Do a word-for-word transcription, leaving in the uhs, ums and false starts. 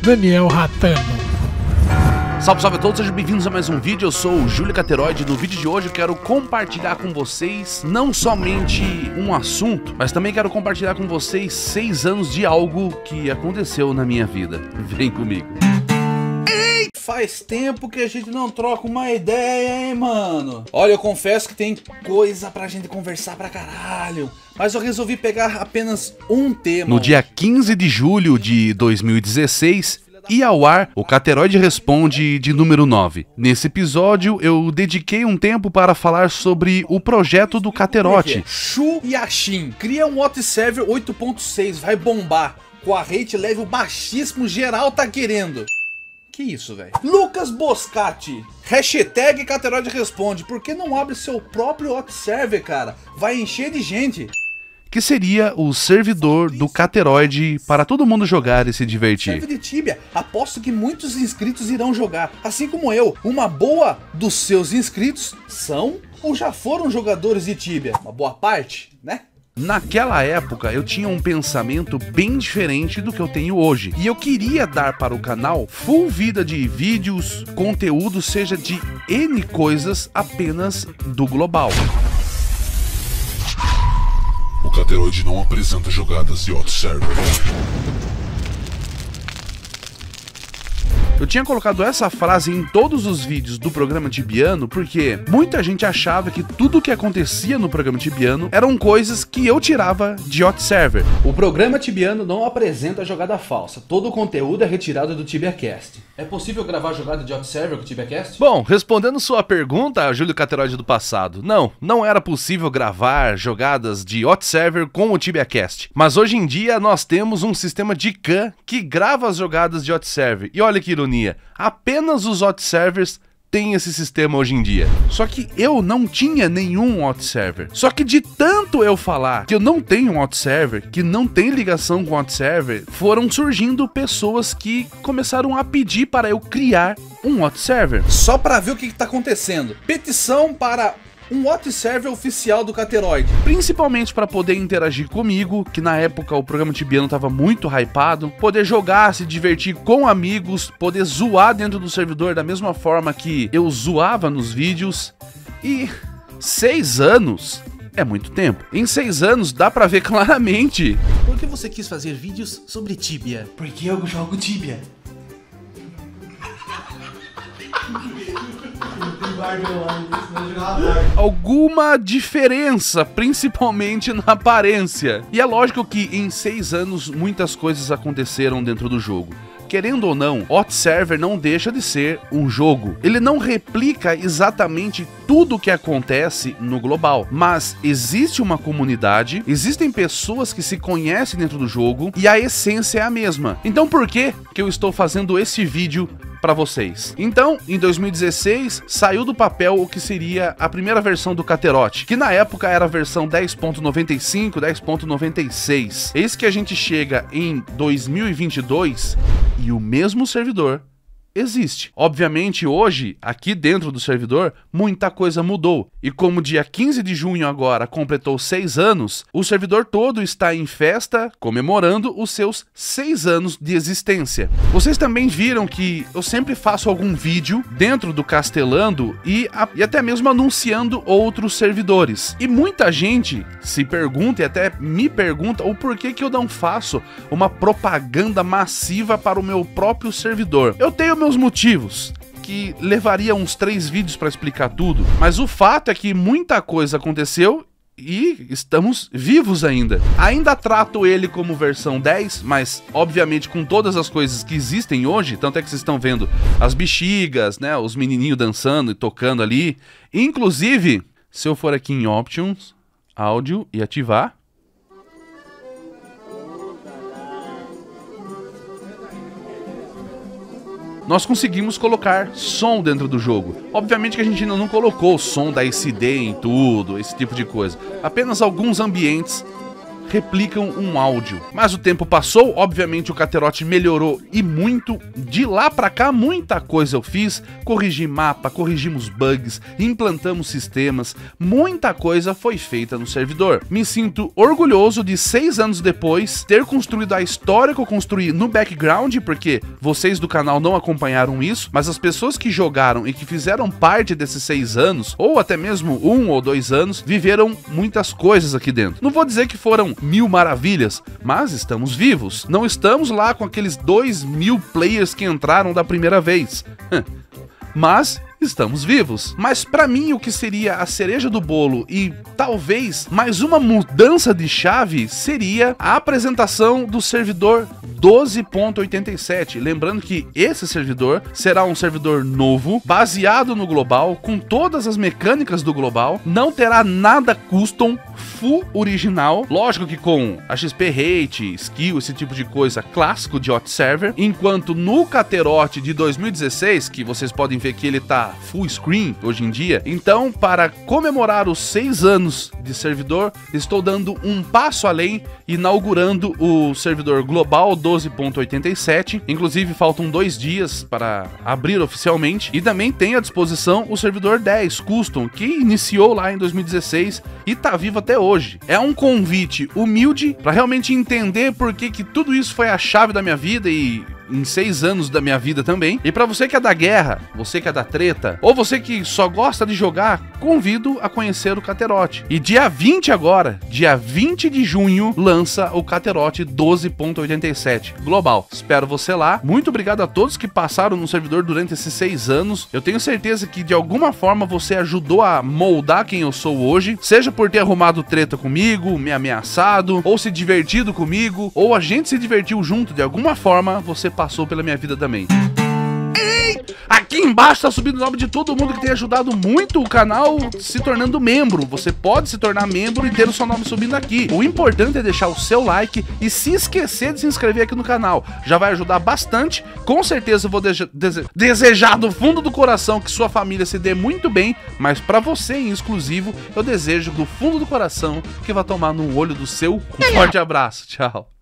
Daniel Ratano. Salve, salve a todos, sejam bem-vindos a mais um vídeo. Eu sou o Júlio Cateroide. No vídeo de hoje eu quero compartilhar com vocês não somente um assunto, mas também quero compartilhar com vocês seis anos de algo que aconteceu na minha vida. Vem comigo. Ei, faz tempo que a gente não troca uma ideia, hein, mano? Olha, eu confesso que tem coisa pra gente conversar pra caralho, mas eu resolvi pegar apenas um tema. No dia quinze de julho de dois mil e dezesseis, ia ao ar o Cateroide Responde de número nove. Nesse episódio, eu dediquei um tempo para falar sobre o projeto do Caterote. Shu Yashin cria um hot server oito ponto seis, vai bombar. Com a rate level baixíssimo, geral tá querendo. Que isso, velho? Lucas Boscati, hashtag Cateroide Responde. Por que não abre seu próprio hot server, cara? Vai encher de gente. Que seria o servidor do Cateroide para todo mundo jogar e se divertir. Server de Tibia, aposto que muitos inscritos irão jogar, assim como eu. Uma boa dos seus inscritos são ou já foram jogadores de Tibia. Uma boa parte, né? Naquela época eu tinha um pensamento bem diferente do que eu tenho hoje. E eu queria dar para o canal full vida de vídeos, conteúdo, seja de N coisas apenas do global. O Cateroide não apresenta jogadas de hot server. Eu tinha colocado essa frase em todos os vídeos do programa Tibiano porque muita gente achava que tudo o que acontecia no programa Tibiano eram coisas que eu tirava de hot server. O programa Tibiano não apresenta jogada falsa. Todo o conteúdo é retirado do TibiaCast. É possível gravar jogada de hot server com o TibiaCast? Bom, respondendo sua pergunta, Júlio Cateroide do passado, não, não era possível gravar jogadas de hot server com o TibiaCast. Mas hoje em dia nós temos um sistema de C A N que grava as jogadas de hot server. E olha que ironia, apenas os hot servers têm esse sistema hoje em dia. Só que eu não tinha nenhum hot server. Só que de tanto eu falar que eu não tenho um hot server, que não tem ligação com hot server, foram surgindo pessoas que começaram a pedir para eu criar um hot server. Só para ver o que está acontecendo. Petição para um hot server oficial do Cateroide. Principalmente para poder interagir comigo, que na época o programa Tibiano tava muito hypado, poder jogar, se divertir com amigos, poder zoar dentro do servidor da mesma forma que eu zoava nos vídeos. E seis anos é muito tempo. Em seis anos dá pra ver claramente. Por que você quis fazer vídeos sobre Tibia? Porque eu jogo Tibia. Alguma diferença, principalmente na aparência. E é lógico que em seis anos muitas coisas aconteceram dentro do jogo. Querendo ou não, hot server não deixa de ser um jogo. Ele não replica exatamente tudo o que acontece no global, mas existe uma comunidade, existem pessoas que se conhecem dentro do jogo e a essência é a mesma. Então por que que eu estou fazendo esse vídeo para vocês? Então, em dois mil e dezesseis, saiu do papel o que seria a primeira versão do Caterote, que na época era a versão dez ponto noventa e cinco, dez ponto noventa e seis. Eis que a gente chega em dois mil e vinte e dois e o mesmo servidor existe. Obviamente hoje, aqui dentro do servidor, muita coisa mudou. E como dia quinze de junho agora completou seis anos, o servidor todo está em festa, comemorando os seus seis anos de existência. Vocês também viram que eu sempre faço algum vídeo dentro do Castelando e, a, e até mesmo anunciando outros servidores. E muita gente se pergunta e até me pergunta o porquê que eu não faço uma propaganda massiva para o meu próprio servidor. Eu tenho meus motivos, que levaria uns três vídeos para explicar tudo, mas o fato é que muita coisa aconteceu e estamos vivos ainda. Ainda trato ele como versão dez, mas obviamente com todas as coisas que existem hoje, tanto é que vocês estão vendo as bexigas, né, os menininhos dançando e tocando ali. Inclusive, se eu for aqui em Options, áudio e ativar, nós conseguimos colocar som dentro do jogo. Obviamente que a gente ainda não colocou o som da S D em tudo, esse tipo de coisa. Apenas alguns ambientes replicam um áudio. Mas o tempo passou, obviamente o Katerotti melhorou e muito. De lá pra cá, muita coisa eu fiz. Corrigi mapa, corrigimos bugs, implantamos sistemas, muita coisa foi feita no servidor. Me sinto orgulhoso de seis anos depois ter construído a história que eu construí no background, porque vocês do canal não acompanharam isso, mas as pessoas que jogaram e que fizeram parte desses seis anos, ou até mesmo um ou dois anos, viveram muitas coisas aqui dentro. Não vou dizer que foram mil maravilhas, mas estamos vivos. Não estamos lá com aqueles dois mil players que entraram da primeira vez. Mas estamos vivos. Mas pra mim o que seria a cereja do bolo e talvez mais uma mudança de chave seria a apresentação do servidor doze ponto oitenta e sete. Lembrando que esse servidor será um servidor novo, baseado no global, com todas as mecânicas do global, não terá nada custom, full original, lógico que com a X P rate, skill, esse tipo de coisa clássico de hot server, enquanto no Katerotti de dois mil e dezesseis, que vocês podem ver que ele tá full screen hoje em dia, então para comemorar os seis anos de servidor, estou dando um passo além, inaugurando o servidor global doze ponto oitenta e sete, inclusive faltam dois dias para abrir oficialmente, e também tem à disposição o servidor dez Custom, que iniciou lá em dois mil e dezesseis e tá vivo até hoje. É um convite humilde para realmente entender por que que tudo isso foi a chave da minha vida e em seis anos da minha vida também. E pra você que é da guerra, você que é da treta, ou você que só gosta de jogar, convido a conhecer o Katerotti. E dia vinte agora, dia vinte de junho, lança o Katerotti doze ponto oitenta e sete global. Espero você lá. Muito obrigado a todos que passaram no servidor durante esses seis anos. Eu tenho certeza que de alguma forma você ajudou a moldar quem eu sou hoje, seja por ter arrumado treta comigo, me ameaçado, ou se divertido comigo, ou a gente se divertiu junto. De alguma forma você passou pela minha vida também. Aqui embaixo tá subindo o nome de todo mundo que tem ajudado muito o canal se tornando membro. Você pode se tornar membro e ter o seu nome subindo aqui. O importante é deixar o seu like e se esquecer de se inscrever aqui no canal. Já vai ajudar bastante. Com certeza eu vou dese dese desejar do fundo do coração que sua família se dê muito bem, mas pra você em exclusivo, eu desejo do fundo do coração que vá tomar no olho do seu cu. Um forte abraço, tchau.